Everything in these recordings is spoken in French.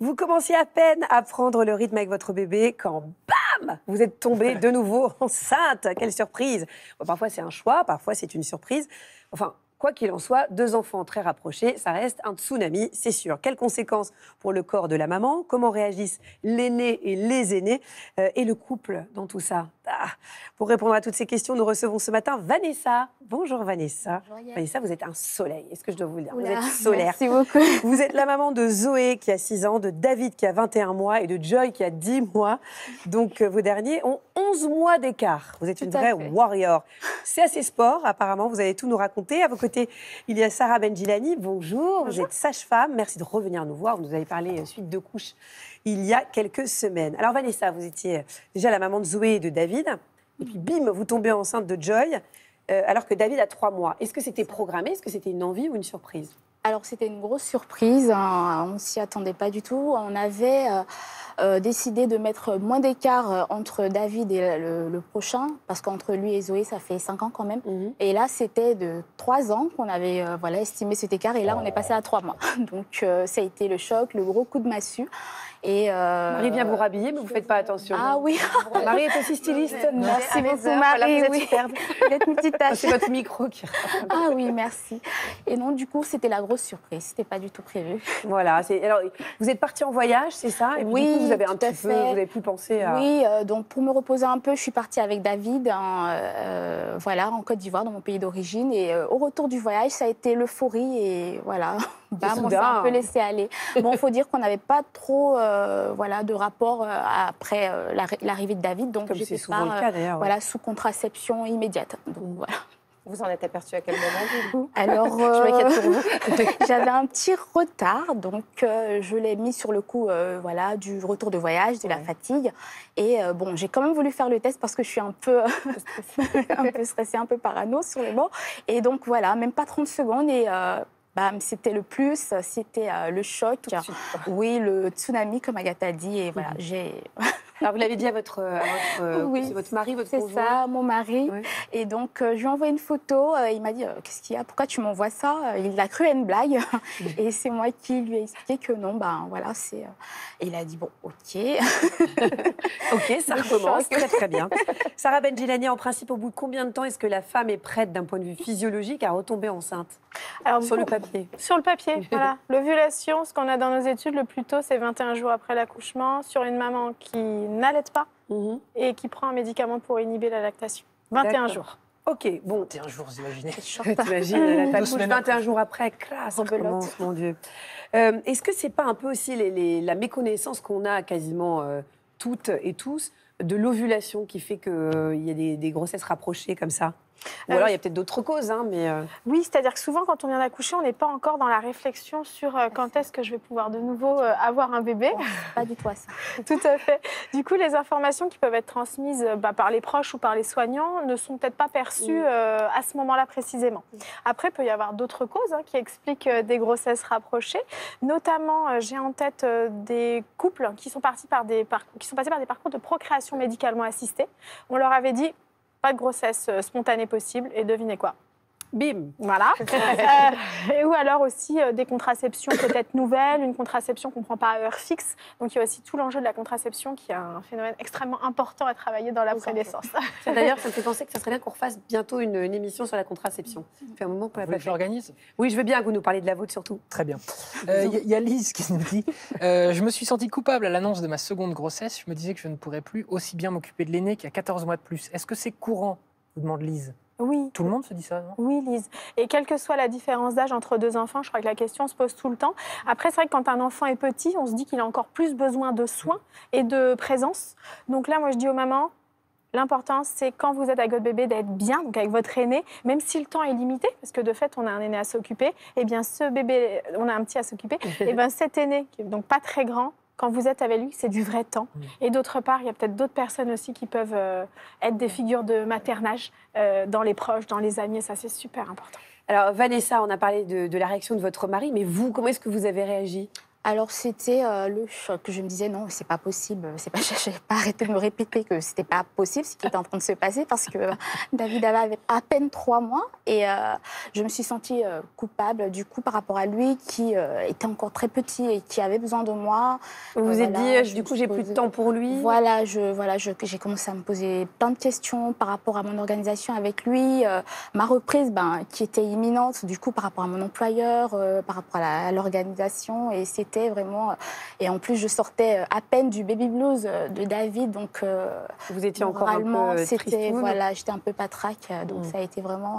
Vous commenciez à peine à prendre le rythme avec votre bébé quand, bam, vous êtes tombée de nouveau enceinte. Quelle surprise! Bon, parfois, c'est un choix, parfois, c'est une surprise. Enfin, quoi qu'il en soit, 2 enfants très rapprochés, ça reste un tsunami, c'est sûr. Quelles conséquences pour le corps de la maman? Comment réagissent l'aîné et les aînés et le couple dans tout ça? Pour répondre à toutes ces questions, nous recevons ce matin Vanessa. Bonjour Vanessa. Bonjour, Vanessa, vous êtes un soleil. Est-ce que je dois vous le dire? Oula, vous êtes solaire. Merci beaucoup. Vous êtes la maman de Zoé qui a 6 ans, de David qui a 21 mois et de Joy qui a 10 mois. Donc vos derniers ont 11 mois d'écart. Vous êtes une vraie warrior. C'est assez sport, apparemment. Vous allez tout nous raconter. À vos côtés, il y a Sarah Benjilani. Bonjour. Vous êtes sage-femme. Merci de revenir nous voir. Vous nous avez parlé suite de couches il y a quelques semaines. Alors Vanessa, vous étiez déjà la maman de Zoé et de David. Et puis bim, vous tombez enceinte de Joy alors que David a 3 mois. Est-ce que c'était programmé? Est-ce que c'était une envie ou une surprise? Alors, c'était une grosse surprise. On ne s'y attendait pas du tout. On avait décidé de mettre moins d'écart entre David et le prochain, parce qu'entre lui et Zoé, ça fait 5 ans quand même. Et là, c'était de 3 ans qu'on avait estimé cet écart. Et là, on est passé à 3 mois. Donc, ça a été le choc, le gros coup de massue. Et Marie vient vous rhabiller, mais vous ne faites pas attention. Ah oui. Marie est aussi styliste. Merci beaucoup, Marie. Vous êtes superbe. Vous êtes multitâche. C'est votre micro qui... Ah oui, merci. Et non, du coup, c'était la grosse surprise. C'était pas du tout prévu. Voilà. Alors, vous êtes partie en voyage, c'est ça? Et puis, oui, du coup, vous avez un petit peu, vous avez pu penser à... Oui, donc pour me reposer un peu, je suis partie avec David, en Côte d'Ivoire, dans mon pays d'origine. Et au retour du voyage, ça a été l'euphorie et voilà. On s'est un peu laissé aller. Bon, il faut dire qu'on n'avait pas trop de rapport après l'arrivée de David. Donc, j'étais pas sous contraception immédiate. Donc, voilà. Vous en êtes aperçue à quel moment? Alors, je m'inquiète pour vous. J'avais un petit retard, donc je l'ai mis sur le coup du retour de voyage, de la fatigue. Et j'ai quand même voulu faire le test parce que je suis un peu stressée, un peu parano sur les bords. Et donc voilà, même pas 30 secondes et... c'était le plus, c'était le choc, oui, le tsunami, comme Agatha dit, et voilà, j'ai... Alors, vous l'avez dit à votre oui, c'est votre mari, votre conjoint? C'est ça, mon mari. Oui. Et donc, je lui ai envoyé une photo, il m'a dit, qu'est-ce qu'il y a? Pourquoi tu m'envoies ça? Il a cru à une blague, et c'est moi qui lui ai expliqué que non, c'est... Et il a dit, bon, ok. Ok, ça recommence, très très bien. Sarah Benjilani, en principe, au bout de combien de temps est-ce que la femme est prête, d'un point de vue physiologique, à retomber enceinte? Alors, sur le papier. Sur le papier, voilà. L'ovulation, ce qu'on a dans nos études, le plus tôt, c'est 21 jours après l'accouchement, sur une maman qui n'allaite pas et qui prend un médicament pour inhiber la lactation. 21 jours. Ok, bon. 21 jours, vous imaginez? T'imagines, la couche 21 jours après, classe, commence, mon Dieu. Est-ce que c'est pas un peu aussi la méconnaissance qu'on a quasiment toutes et tous de l'ovulation qui fait qu'il y a des grossesses rapprochées comme ça? Ou alors, il y a peut-être d'autres causes, mais... Oui, c'est-à-dire que souvent, quand on vient d'accoucher, on n'est pas encore dans la réflexion sur quand est-ce que je vais pouvoir de nouveau avoir un bébé. Pas du tout à ça. Tout à fait. Du coup, les informations qui peuvent être transmises par les proches ou par les soignants ne sont peut-être pas perçues à ce moment-là précisément. Après, il peut y avoir d'autres causes qui expliquent des grossesses rapprochées. Notamment, j'ai en tête des couples qui sont passés par des parcours de procréation médicalement assistée. On leur avait dit... pas de grossesse spontanée possible, et devinez quoi? Bim. Voilà. Ou alors aussi des contraceptions peut-être nouvelles, une contraception qu'on ne prend pas à heure fixe. Donc il y a aussi tout l'enjeu de la contraception qui est un phénomène extrêmement important à travailler dans la prénaissance. D'ailleurs, ça me fait penser que ça serait bien qu'on refasse bientôt une émission sur la contraception. Ça fait un moment qu'on l'a pas fait. Je l'organise? Oui, je veux bien que vous nous parliez de la vôtre surtout. Très bien. Il y a Lise qui nous dit je me suis sentie coupable à l'annonce de ma seconde grossesse. Je me disais que je ne pourrais plus aussi bien m'occuper de l'aîné qui a 14 mois de plus. Est-ce que c'est courant? Vous demande Lise. Oui. Tout le monde se dit ça, non? Oui, Lise. Et quelle que soit la différence d'âge entre 2 enfants, je crois que la question se pose tout le temps. Après, c'est vrai que quand un enfant est petit, on se dit qu'il a encore plus besoin de soins et de présence. Donc là, moi, je dis aux mamans, l'important, c'est quand vous êtes avec votre bébé d'être bien, donc avec votre aîné, même si le temps est limité, parce que de fait, on a un aîné à s'occuper, et bien ce bébé, on a un petit à s'occuper, et bien cet aîné, qui est donc pas très grand, quand vous êtes avec lui, c'est du vrai temps. Et d'autre part, il y a peut-être d'autres personnes aussi qui peuvent être des figures de maternage dans les proches, dans les amis, et ça, c'est super important. Alors, Vanessa, on a parlé de la réaction de votre mari, mais vous, comment est-ce que vous avez réagi? Alors c'était le choc. Je me disais non, c'est pas possible. Je n'ai pas arrêté de me répéter que c'était pas possible ce qui était en train de se passer parce que David avait à peine 3 mois et je me suis sentie coupable du coup par rapport à lui qui était encore très petit et qui avait besoin de moi. Vous vous êtes dit du coup j'ai plus de temps pour lui. J'ai commencé à me poser plein de questions par rapport à mon organisation avec lui, ma reprise qui était imminente du coup par rapport à mon employeur, par rapport à l'organisation et c'était vraiment... Et en plus, je sortais à peine du baby blues de David, donc... Vous étiez encore un peu tristoune. Voilà, j'étais un peu patraque, donc ça a été vraiment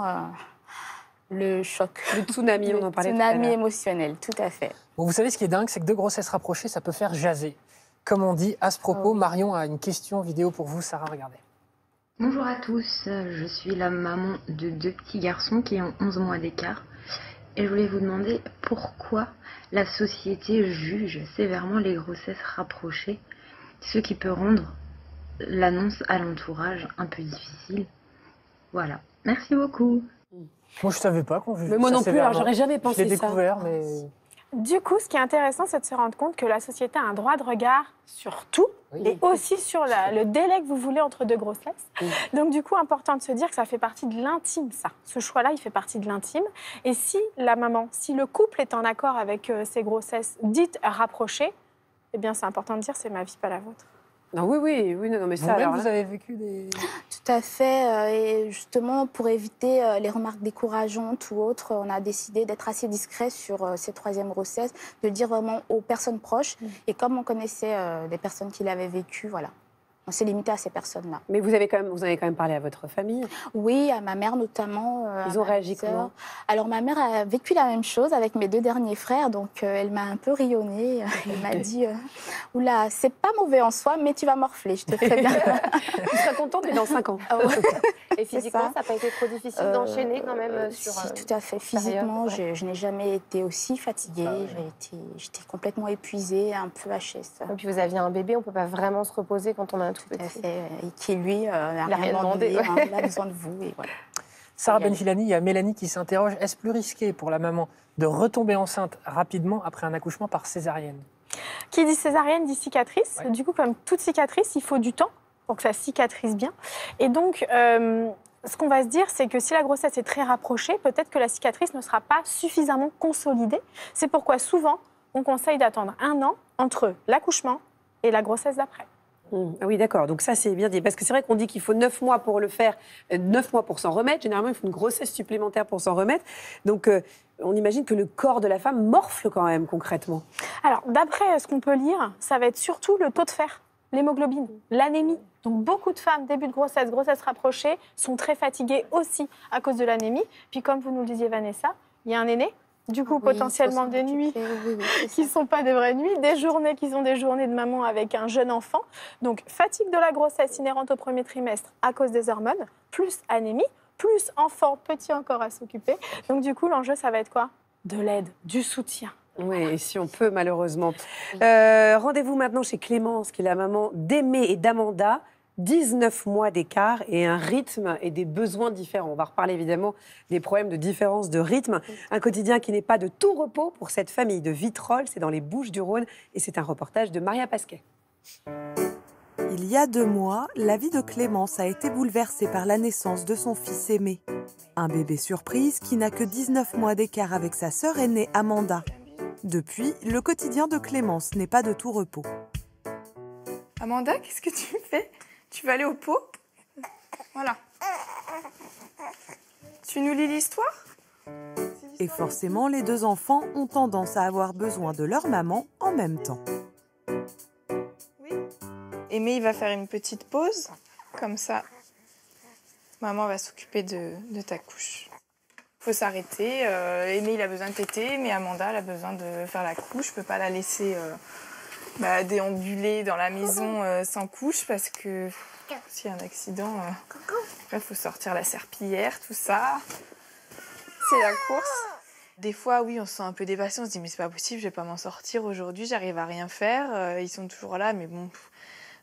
le choc. Le tsunami, on en parlait tout à l'heure. Tsunami émotionnel, tout à fait. Bon, vous savez, ce qui est dingue, c'est que 2 grossesses rapprochées, ça peut faire jaser. Comme on dit, à ce propos, Marion a une question vidéo pour vous, Sarah, regardez. Bonjour à tous, je suis la maman de 2 petits garçons qui ont 11 mois d'écart. Et je voulais vous demander pourquoi la société juge sévèrement les grossesses rapprochées, ce qui peut rendre l'annonce à l'entourage un peu difficile. Voilà, merci beaucoup. Moi, je ne savais pas qu'on jugeait ça. Mais moi non plus, alors sévèrement. j'aurais jamais pensé ça. Je l'ai découvert, mais... Du coup, ce qui est intéressant, c'est de se rendre compte que la société a un droit de regard sur tout et aussi sur le délai que vous voulez entre 2 grossesses. Donc, du coup, important de se dire que ça fait partie de l'intime, ça. Ce choix-là, il fait partie de l'intime. Et si la maman, si le couple est en accord avec ces grossesses dites rapprochées, eh bien, c'est important de dire c'est ma vie, pas la vôtre. Non, oui, non, mais ça, alors... Vous avez vécu des... Tout à fait. Et justement, pour éviter les remarques décourageantes ou autres, on a décidé d'être assez discret sur ces 3e grossesses, de le dire vraiment aux personnes proches. Et comme on connaissait des personnes qui l'avaient vécu, voilà. On s'est limité à ces personnes-là. Mais vous avez quand même parlé à votre famille? Oui, à ma mère notamment. Ils ont réagi comment? Alors ma mère a vécu la même chose avec mes 2 derniers frères, donc elle m'a un peu rayonnée. Elle m'a dit oula, c'est pas mauvais en soi, mais tu vas morfler, je te préviens. Tu seras contente, mais dans 5 ans. Et physiquement, ça n'a pas été trop difficile d'enchaîner quand même sur... Si, tout à fait. Physiquement, je n'ai jamais été aussi fatiguée. J'étais complètement épuisée, un peu hachée. Et puis vous aviez un bébé, on ne peut pas vraiment se reposer quand on a un tout petit. Tout à fait. Et qui, lui, n'a rien demandé. Il a besoin de vous. Et voilà. Sarah Benfilani, il y a Mélanie qui s'interroge. Est-ce plus risqué pour la maman de retomber enceinte rapidement après un accouchement par césarienne? Qui dit césarienne dit cicatrice. Du coup, comme toute cicatrice, il faut du temps pour que ça cicatrise bien. Et donc, ce qu'on va se dire, c'est que si la grossesse est très rapprochée, peut-être que la cicatrice ne sera pas suffisamment consolidée. C'est pourquoi souvent, on conseille d'attendre 1 an entre l'accouchement et la grossesse d'après. Ah oui, d'accord. Donc ça, c'est bien dit. Parce que c'est vrai qu'on dit qu'il faut 9 mois pour le faire, 9 mois pour s'en remettre. Généralement, il faut une grossesse supplémentaire pour s'en remettre. Donc, on imagine que le corps de la femme morfle quand même, concrètement. Alors, d'après ce qu'on peut lire, ça va être surtout le taux de fer, l'hémoglobine, l'anémie. Donc, beaucoup de femmes, début de grossesse rapprochée, sont très fatiguées aussi à cause de l'anémie. Puis, comme vous nous le disiez, Vanessa, il y a un aîné. Du coup, potentiellement des nuits qui ne sont pas des vraies nuits, des journées qui sont des journées de maman avec un jeune enfant. Donc, fatigue de la grossesse inhérente au premier trimestre à cause des hormones, plus anémie, plus enfant petit encore à s'occuper. Donc, du coup, l'enjeu, ça va être quoi? De l'aide, du soutien. Oui, et si on peut, malheureusement. Rendez-vous maintenant chez Clémence, qui est la maman d'Aimé et d'Amanda. 19 mois d'écart et un rythme et des besoins différents. On va reparler évidemment des problèmes de différence de rythme. Un quotidien qui n'est pas de tout repos pour cette famille de Vitrolles. C'est dans les Bouches-du-Rhône et c'est un reportage de Maria Pasquet. Il y a 2 mois, la vie de Clémence a été bouleversée par la naissance de son fils Aimé. Un bébé surprise qui n'a que 19 mois d'écart avec sa sœur aînée Amanda. Depuis, le quotidien de Clémence n'est pas de tout repos. Amanda, qu'est-ce que tu fais? Tu vas aller au pot? Voilà. Tu nous lis l'histoire? Et forcément, les 2 enfants ont tendance à avoir besoin de leur maman en même temps. Oui. Aimé, il va faire une petite pause. Comme ça, maman va s'occuper de ta couche. Faut s'arrêter. Aimé, il a besoin de téter, mais Amanda, elle a besoin de faire la couche. Je peux pas la laisser... déambuler dans la maison sans couche parce que s'il y a un accident, il faut sortir la serpillière, tout ça. C'est la course. Des fois, oui, on se sent un peu dépassé, on se dit mais c'est pas possible, je vais pas m'en sortir aujourd'hui, j'arrive à rien faire. Ils sont toujours là, mais bon,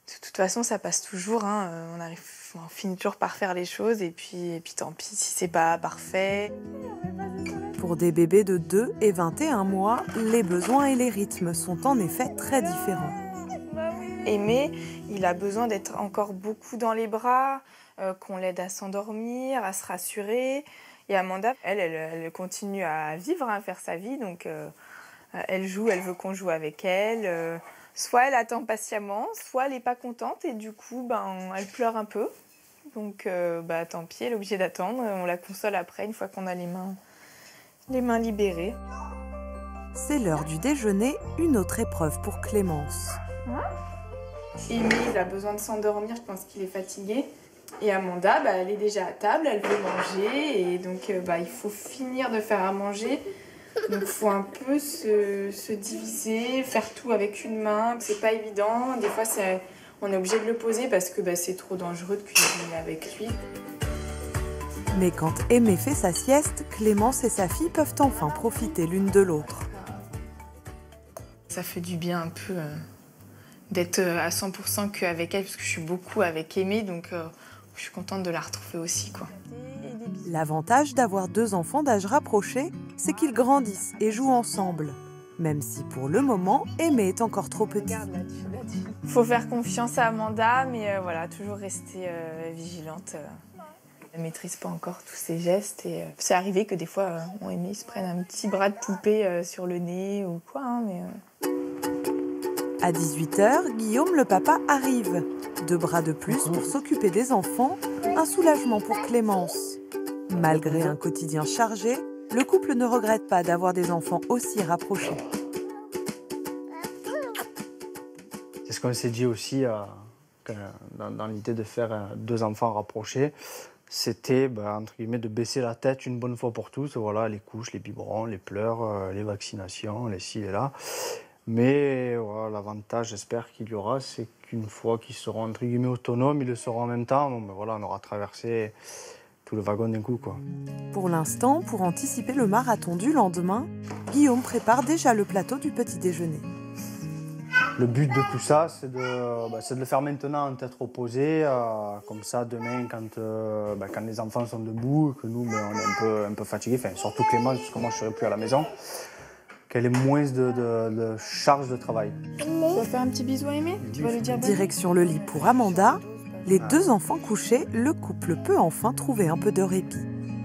De toute façon, ça passe toujours. Hein. On finit toujours par faire les choses et puis tant pis si c'est pas parfait. Pour des bébés de 2 et 21 mois, les besoins et les rythmes sont en effet très différents. Aimé, il a besoin d'être encore beaucoup dans les bras, qu'on l'aide à s'endormir, à se rassurer. Et Amanda, elle continue à vivre, à faire sa vie. Donc, elle joue, elle veut qu'on joue avec elle. Soit elle attend patiemment, soit elle n'est pas contente et du coup, elle pleure un peu. Donc, tant pis, elle est obligée d'attendre. On la console après, une fois qu'on a les mains libérées. C'est l'heure du déjeuner, une autre épreuve pour Clémence. Aimé, il a besoin de s'endormir, je pense qu'il est fatigué. Et Amanda, elle est déjà à table, elle veut manger. Et donc, il faut finir de faire à manger. Donc, il faut un peu se diviser, faire tout avec une main. C'est pas évident. Des fois, on est obligé de le poser parce que c'est trop dangereux de cuisiner avec lui. Mais quand Aimé fait sa sieste, Clémence et sa fille peuvent enfin profiter l'une de l'autre. Ça fait du bien un peu d'être à 100% qu'avec elle, parce que je suis beaucoup avec Aimé, donc je suis contente de la retrouver aussi, quoi. L'avantage d'avoir 2 enfants d'âge rapproché, c'est qu'ils grandissent et jouent ensemble. Même si pour le moment, Aimé est encore trop petit. Il faut faire confiance à Amanda, mais toujours rester vigilante. Elle ne maîtrise pas encore tous ses gestes. Et c'est arrivé que des fois, Aimé se prenne un petit bras de poupée sur le nez ou quoi. À 18h, Guillaume le papa arrive. 2 bras de plus pour s'occuper des enfants, un soulagement pour Clémence. Malgré un quotidien chargé, le couple ne regrette pas d'avoir des enfants aussi rapprochés. C'est ce qu'on s'est dit aussi dans l'idée de faire 2 enfants rapprochés. C'était, entre guillemets, de baisser la tête une bonne fois pour tous. Voilà, les couches, les biberons, les pleurs, les vaccinations, les ci et là. Mais voilà, l'avantage, j'espère qu'il y aura, c'est qu'une fois qu'ils seront, entre guillemets, autonomes, ils le seront en même temps. Bon, on aura traversé tout le wagon d'un coup, quoi. Pour l'instant, pour anticiper le marathon du lendemain, Guillaume prépare déjà le plateau du petit déjeuner. Le but de tout ça, c'est de le faire maintenant en tête reposée. Comme ça, demain, quand les enfants sont debout, que nous, on est un peu fatigués, surtout Clémence, parce que moi, je ne serai plus à la maison, qu'elle ait moins de charge de travail. Tu vas faire un petit bisou à Aimé ? Tu vas lui dire Direction le lit pour Amanda. Les 2 enfants couchés, le couple peut enfin trouver un peu de répit.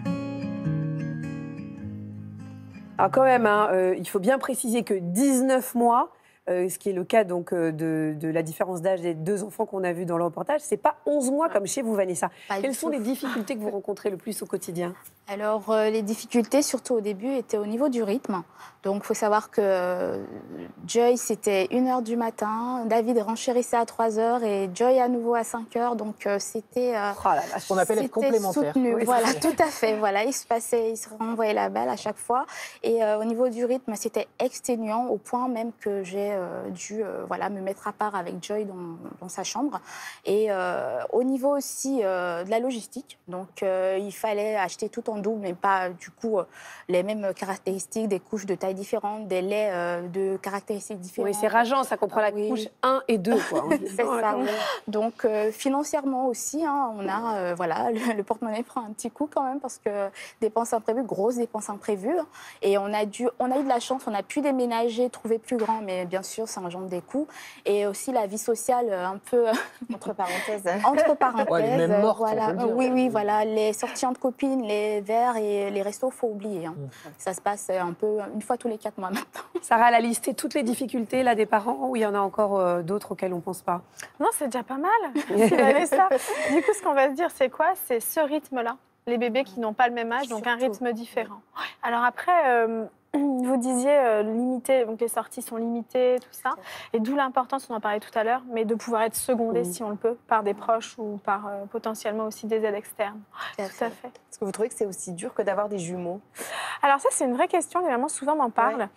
Alors quand même, il faut bien préciser que 19 mois, ce qui est le cas donc de la différence d'âge des 2 enfants qu'on a vus dans le reportage, c'est pas 11 mois comme chez vous, Vanessa. Quelles sont les difficultés que vous rencontrez le plus au quotidien ? Alors, les difficultés, surtout au début, étaient au niveau du rythme. Donc, il faut savoir que Joy, c'était 1h du matin, David renchérissait à 3h et Joy à nouveau à 5h. Donc, c'était ce qu'on appelle être complémentaire. Oui, voilà, tout à fait. Voilà, il se renvoyait la balle à chaque fois. Et au niveau du rythme, c'était exténuant au point même que j'ai dû me mettre à part avec Joy dans sa chambre. Et au niveau aussi de la logistique, donc il fallait acheter tout en double, mais pas du coup les mêmes caractéristiques, des couches de taille différentes, des laits de caractéristiques différentes. Oui, c'est rageant, ça comprend la couche 1 et 2. Quoi. C'est ça. Donc financièrement aussi, on a le porte-monnaie prend un petit coup quand même parce que dépenses imprévues, grosses dépenses imprévues. Et on a eu de la chance, on a pu déménager, trouver plus grand, mais bien sûr, ça engendre des coûts. Et aussi la vie sociale un peu entre parenthèses. Entre parenthèses. Ouais, même morte, voilà. on peut le dire. Oui, voilà. Les sorties entre copines, les verres et les restos, faut oublier. Ça se passe un peu une fois tous les 4 mois maintenant. Sarah, elle a listé toutes les difficultés là, des parents ou il y en a encore d'autres auxquelles on ne pense pas ? Non, c'est déjà pas mal. Ça. Du coup, ce qu'on va se dire, c'est quoi ? C'est ce rythme-là. Les bébés qui n'ont pas le même âge, donc un rythme différent. Alors après, vous disiez limité, donc les sorties sont limitées, tout ça. Et d'où l'importance, on en parlait tout à l'heure, mais de pouvoir être secondé si on le peut, par des proches ou par potentiellement aussi des aides externes. Tout à fait. Est-ce que vous trouvez que c'est aussi dur que d'avoir des jumeaux ? Alors ça, c'est une vraie question, les mamans souvent m'en parlent.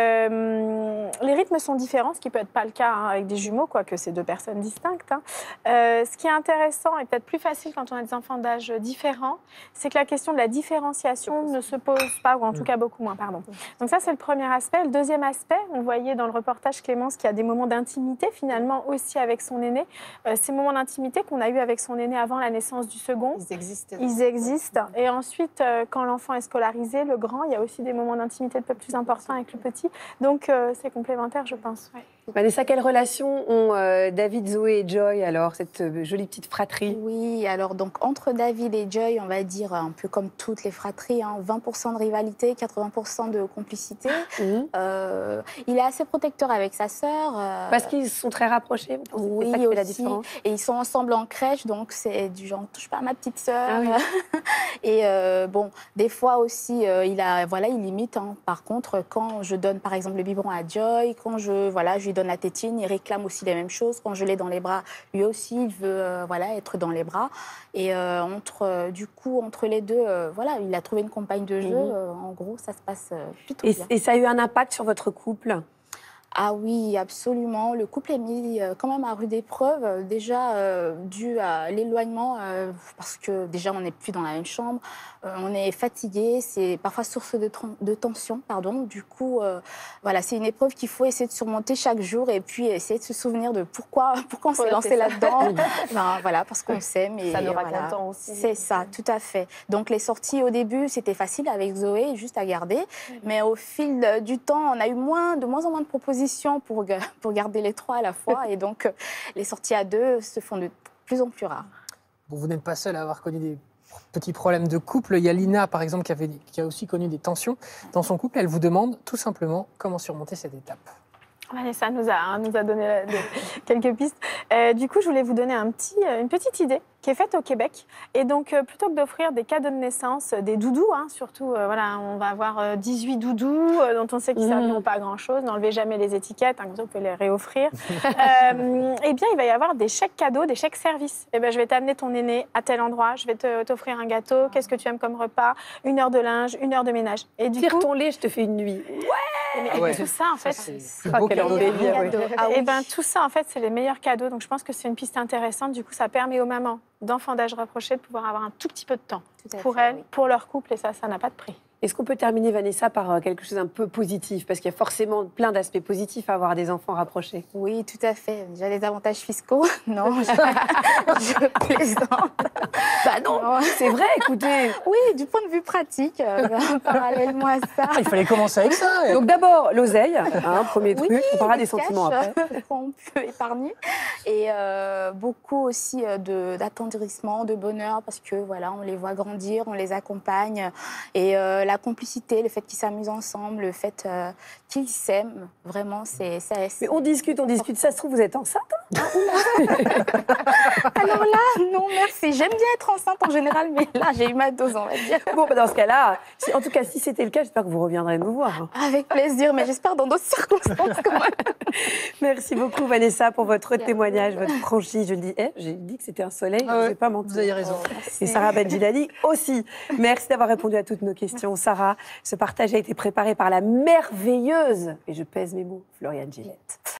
Ouais. Les rythmes sont différents, ce qui peut être pas le cas avec des jumeaux, quoique c'est 2 personnes distinctes. Ce qui est intéressant et peut-être plus facile quand on a des enfants d'âge différents, c'est que la question de la différenciation ne se pose pas, ou en tout cas beaucoup moins, pardon. Donc ça, c'est le premier aspect. Le deuxième aspect, on voyait dans le reportage Clémence qu'il y a des moments d'intimité finalement aussi avec son aîné. Ces moments d'intimité qu'on a eu avec son aîné avant la naissance du second, ils existent. Et ensuite, quand l'enfant est scolarisé, le grand, il y a aussi des moments d'intimité un peu plus importants avec le petit. Donc c'est complémentaire, je pense. Ouais. Vanessa, quelle relation ont David, Zoé et Joy, alors, cette jolie petite fratrie? Oui, alors donc entre David et Joy, on va dire un peu comme toutes les fratries, 20% de rivalité, 80% de complicité. Il est assez protecteur avec sa sœur. Parce qu'ils sont très rapprochés, oui, c'est ça qui aussi. fait la différence. Et ils sont ensemble en crèche, donc c'est du genre, touche pas à ma petite sœur. Ah oui. Et bon, des fois aussi, il limite. Par contre, quand je donne par exemple le biberon à Joy, quand je lui donne la tétine, il réclame aussi les mêmes choses. Quand je l'ai dans les bras, lui aussi, il veut être dans les bras. Et entre les deux, il a trouvé une compagne de jeu. En gros, ça se passe plutôt bien. Et ça a eu un impact sur votre couple? Ah oui, absolument. Le couple est mis quand même à rude épreuve, déjà dû à l'éloignement, parce que déjà on n'est plus dans la même chambre, on est fatigué, c'est parfois source de tension, pardon. Du coup, c'est une épreuve qu'il faut essayer de surmonter chaque jour et puis essayer de se souvenir de pourquoi on s'est lancé là-dedans. Parce qu'on s'aime. Et ça nous raconte aussi. C'est ça, tout à fait. Donc les sorties au début, c'était facile avec Zoé, juste à garder, mais au fil du temps, on a eu de moins en moins de propositions pour garder les trois à la fois. Et donc, les sorties à deux se font de plus en plus rares. Bon, vous n'êtes pas seul à avoir connu des petits problèmes de couple. Il y a Lina, par exemple, qui a aussi connu des tensions dans son couple. Elle vous demande tout simplement comment surmonter cette étape. Vanessa nous a donné quelques pistes. Du coup, je voulais vous donner une petite idée qui est faite au Québec. Et donc, plutôt que d'offrir des cadeaux de naissance, des doudous, surtout, on va avoir 18 doudous dont on sait qu'ils ne serviront pas à grand-chose. N'enlevez jamais les étiquettes, comme ça, vous pouvez les réoffrir. Eh bien, il va y avoir des chèques cadeaux, des chèques services. Eh bien, je vais t'amener ton aîné à tel endroit, je vais t'offrir un gâteau, qu'est-ce que tu aimes comme repas, 1 heure de linge, 1 heure de ménage. Et du coup, ton lait, je te fais une nuit. Mais tout ça, en fait, tout ça, en fait, c'est les meilleurs cadeaux. Donc, je pense que c'est une piste intéressante. Du coup, ça permet aux mamans d'enfants d'âge rapproché de pouvoir avoir un tout petit peu de temps pour elles, pour leur couple, et ça n'a pas de prix. Est-ce qu'on peut terminer, Vanessa, par quelque chose un peu positif? Parce qu'il y a forcément plein d'aspects positifs à avoir des enfants rapprochés. Oui, tout à fait. Déjà, les avantages fiscaux. Non, je plaisante. Non, c'est vrai, écoutez. Oui, du point de vue pratique, parallèlement à ça. Il fallait commencer avec ça. Donc d'abord, l'oseille, premier truc. On parlera des sentiments après. On peut épargner. Et beaucoup aussi d'attendrissement, de bonheur, parce que on les voit grandir, on les accompagne. Et la complicité, le fait qu'ils s'amusent ensemble, le fait qu'ils s'aiment, vraiment, c'est... Mais on discute, ça se trouve, vous êtes enceinte? Alors là, non, merci. J'aime bien être enceinte en général, mais là, j'ai eu ma dose, on va dire. Bon, dans ce cas-là, en tout cas, si c'était le cas, j'espère que vous reviendrez nous voir. Avec plaisir, mais j'espère dans d'autres circonstances quand même. Merci beaucoup, Vanessa, pour votre témoignage, votre franchise. Je le dis, j'ai dit que c'était un soleil, je ne vais pas mentir. Vous avez raison. Et Sarah Benjilali aussi. Merci d'avoir répondu à toutes nos questions, Sarah. Ce partage a été préparé par la merveilleuse, et je pèse mes mots, Floriane Gillette.